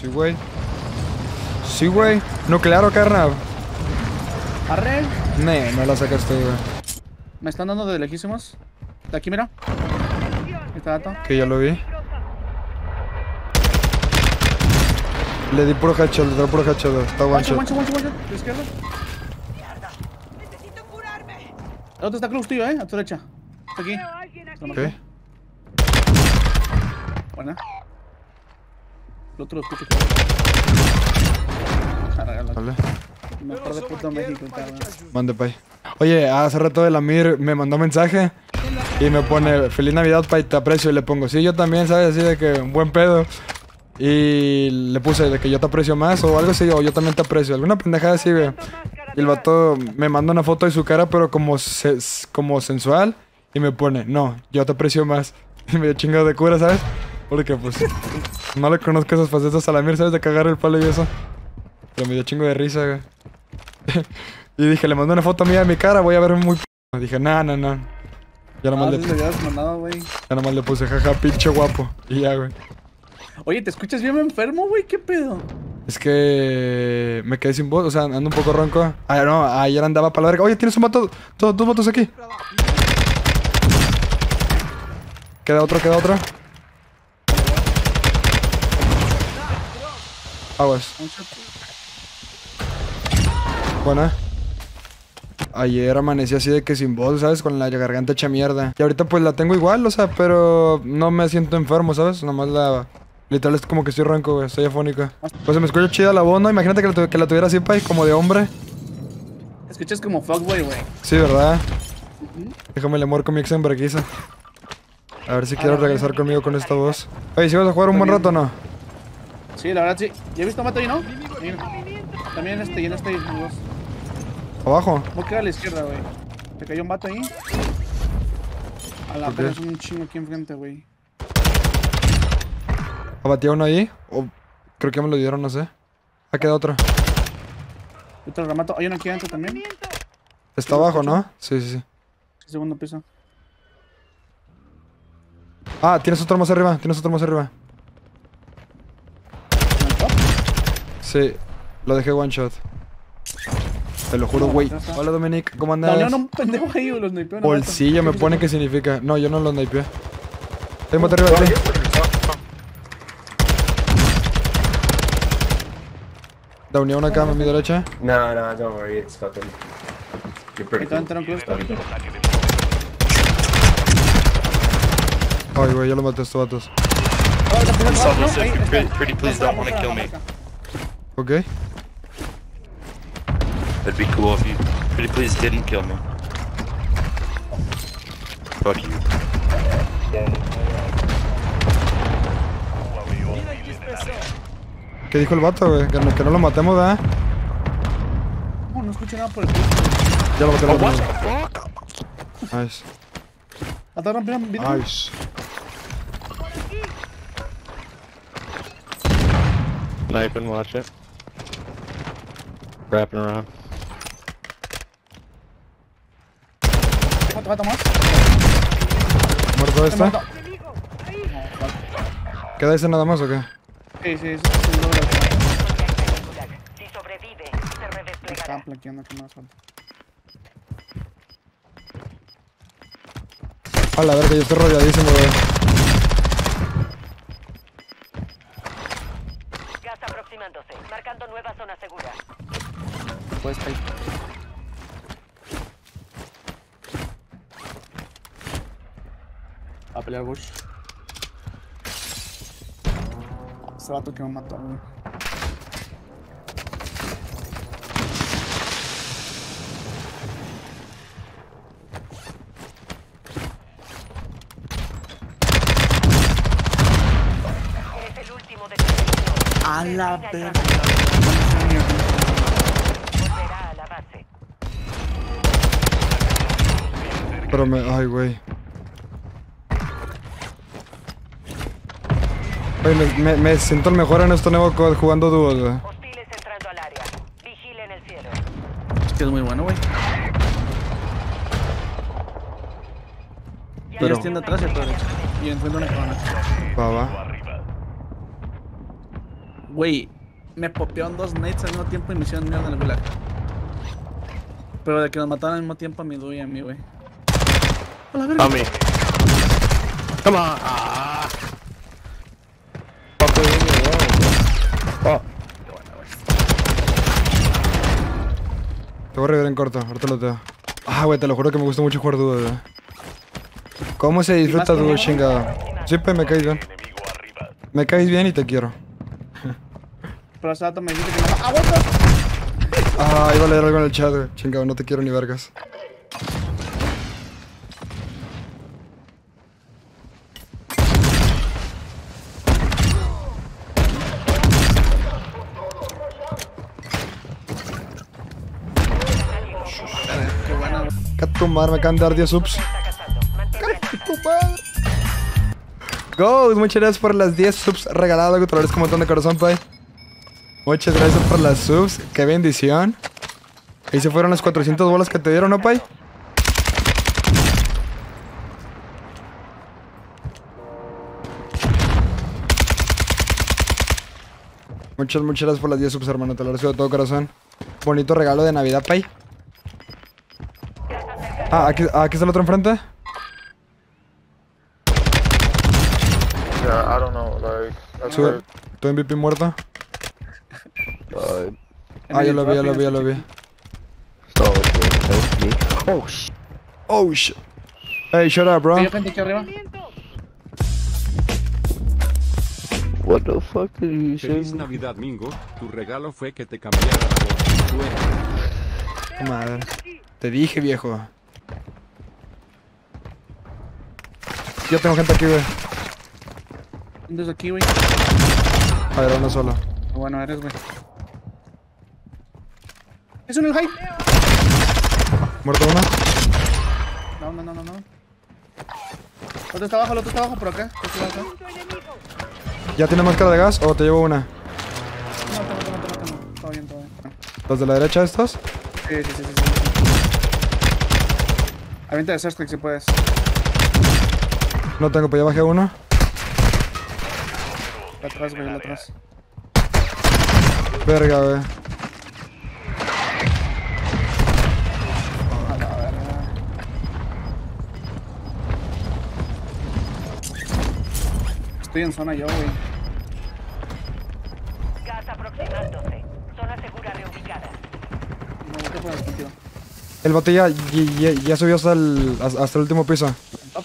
Sí, güey. Sí, güey. Nuclear o carnal. Arre. No la sacaste, güey. Me están dando de lejísimos. De aquí, mira. Está dato. Que ya lo vi. Le di puro headshot, le di puro headshot. Está one shot. Mancho. De izquierda. El otro está close tuyo, a tu derecha. Está aquí. Ok. Buena. El otro lo escucho. Vale. Mejor de puto México, cabrón. Mande, pay. Oye, hace rato el Amir me mandó mensaje y me pone Feliz Navidad, pay, te aprecio. Y le pongo, sí, yo también, ¿sabes? Así de que un buen pedo. Y le puse de que yo te aprecio más o algo así, o yo también te aprecio. Alguna pendejada así, güey. Y el vato me manda una foto de su cara, pero como sensual. Y me pone, no, yo te aprecio más. Y me dio chingado de cura, ¿sabes? Porque pues no le conozco esas facetas a la Mir, ¿sabes? De cagar el palo y eso. Pero me dio chingo de risa, güey. Y dije, le mandé una foto mía de mi cara, voy a ver muy p***. Dije, no. Ya nomás, ya nomás le puse, jaja, pinche guapo. Y ya, güey. Oye, ¿te escuchas bien enfermo, güey? ¿Qué pedo? Es que me quedé sin voz, o sea, ando un poco ronco. Ah, no, ayer andaba para la verga. Oye, tienes un vato, dos vatos aquí. Queda otro. Aguas. Buena. Ayer amanecí así de que sin voz, ¿sabes? Con la garganta hecha mierda. Y ahorita pues la tengo igual, o sea, pero no me siento enfermo, ¿sabes? Nomás la... Literal es como que estoy ronco, güey, estoy afónico. Pues se me escucha chida la voz, ¿no? Imagínate que la tuviera así, pay, como de hombre. Escuchas como fuckboy, güey. Sí, ¿verdad? Déjame le muerco mi ex en braquiza. A ver si quiero regresar conmigo con esta voz. Oye, ¿si vas a jugar un buen rato o no? Sí, la verdad sí. ¿Ya he visto un vato ahí, no? También y en este dos. ¿Abajo? Voy a quedar a la izquierda, güey. Te cayó un vato ahí. A la verga, es un chingo aquí enfrente, güey. ¿Abatí a uno ahí? O creo que me lo dieron, no sé. Ha quedado otro. Yo te lo remato. Hay uno aquí adentro también. Está abajo, ¿no? Sí. Segundo piso. Ah, tienes otro más arriba, Sí, lo dejé one shot. Te lo juro, güey. Hola, Dominic, ¿cómo andas? No, un pendejo ahí, los snipeó. Bolsillo me pone que significa. No, yo no lo snipeé. Hay un arriba de ti. Downeé una cama a mi derecha. No, don't worry, it's fucking... You're pretty cool. Ay, güey, ya lo maté a estos vatos. Pretty please don't want to kill me. Ok. That'd be cool if you pretty please didn't kill me. Fuck you. ¿Qué dijo el vato, güey? Que no lo matemos, ¿verdad? No escuché nada por el piso. Ya lo maté, lo maté. Nice. ¿Hasta rompieron vidrio? Nice. Sniping, watch it. Wrapping around. ¿Cuánto más? ¿Muerto este? ¿Queda ese nada más o qué? Sí. Si sobrevive, se redesplegará. Están flanqueando que más falta. A la verga, yo estoy rodeadísimo, güey. Gas aproximándose, marcando nueva zona segura. Pues ahí. A pelear Bush. Ese vato que me mató, güey. Eres el último de tu selección. A la verga. Volverá a la base. Pero ay, güey. Oye, me siento el mejor en este nuevo COD jugando dúos, güey. Hostiles entrando al área. Vigilen el cielo. Es que es muy bueno, güey. Pero... Tienda atrás y a tu derecha. Y enfrente una corona. Va. Güey, me popearon 2 nades al mismo tiempo y me hicieron mierda en el gulag. Pero de que nos mataron al mismo tiempo a mi Dui y a mí, güey. A la verga. On me. Come on. Ah. Fuck with me, oh. Te voy a revivir en corto, ahorita lo tengo. Ah, güey, te lo juro que me gusta mucho jugar dúo, güey. ¿Cómo se disfruta dúo, chingado? Sí, pues me caes bien. Me caes bien y te quiero. Pero hace rato me dijiste que no. ¡Aguanta! Ah, iba a leer algo en el chat, güey. Chingado, no te quiero ni vergas. Qué buena, güey. Catumar, me acaban de dar 10 subs. Está cazando. Manténganlo. Go, muchas gracias por las 10 subs regaladas, güey. Te lo agradezco un montón de corazón, pay. Muchas gracias por las subs. Qué bendición. Ahí se fueron las 400 bolas que te dieron, ¿no, pay? Muchas gracias por las 10 subs, hermano. Te lo agradezco de todo corazón. Bonito regalo de Navidad, pay. Ah, aquí está el otro enfrente. Yeah, I don't know, like, that's Sube. weird. Tu MVP muerto. Ah, ya lo vi. Oh shit. Oh shit. Hey, shut up, bro. ¿Hay gente aquí arriba? What the fuck did you Feliz say? Navidad, Mingo. Tu regalo fue que te cambiara la voz. Suena. Madre. Te dije, viejo. Yo tengo gente aquí, güey. Desde aquí, güey. A ver, uno solo. Bueno, eres, güey. Es un el high. Muerto uno. No. El otro está abajo, por acá. El otro está acá. ¿Ya tiene máscara de gas o te llevo una? No. Todo bien. ¿Los de la derecha estos? Sí. Avienta de Surstrike si puedes. No tengo, pues ya bajé uno. Atrás, güey, atrás. Verga, güey. A la verga. Estoy en zona yo, güey. Gas aproximándose. Zona segura reubicada. Me voy por el sitio. El bote ya subió hasta el último piso. Top.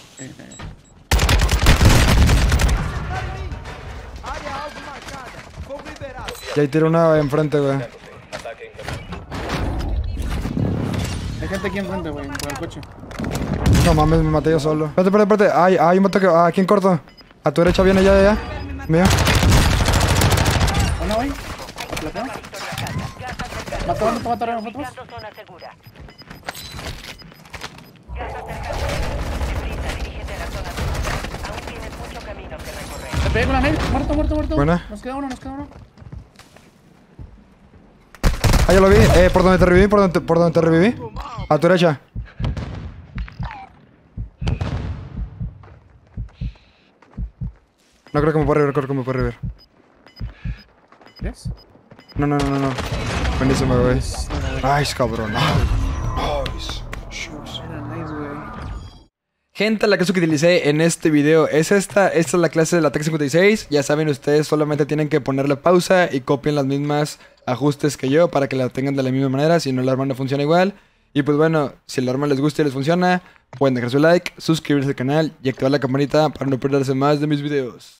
Y ahí tiro una enfrente, güey. Hay gente aquí enfrente, güey, por el coche. No mames, me maté yo solo. Espérate. Hay un bote que... aquí en corto. A tu derecha viene ya. Mío. ¿Dónde voy? ¿Plateo? ¿Mató a nosotros? Ubicando zona segura. Gas acercando. Prisa, dirígete a la zona segura. Aún tienes mucho camino que recorrer. Le pegué con la mail. Muerto. Buena. Nos queda uno. Ah, ya lo vi. ¿Por dónde te reviví? ¿Por dónde te reviví? A tu derecha. No creo que me pueda revivir, ¿Ves? No. Buenísimo, güey. Nice, cabrón. Nice. Era nice, güey. Gente, la clase que utilicé en este video es esta. Esta es la clase de la TEC-56. Ya saben, ustedes solamente tienen que ponerle pausa y copien las mismas ajustes que yo para que la tengan de la misma manera. Si no, el arma no funciona igual. Y pues bueno, si el arma les gusta y les funciona, pueden dejar su like, suscribirse al canal y activar la campanita para no perderse más de mis videos.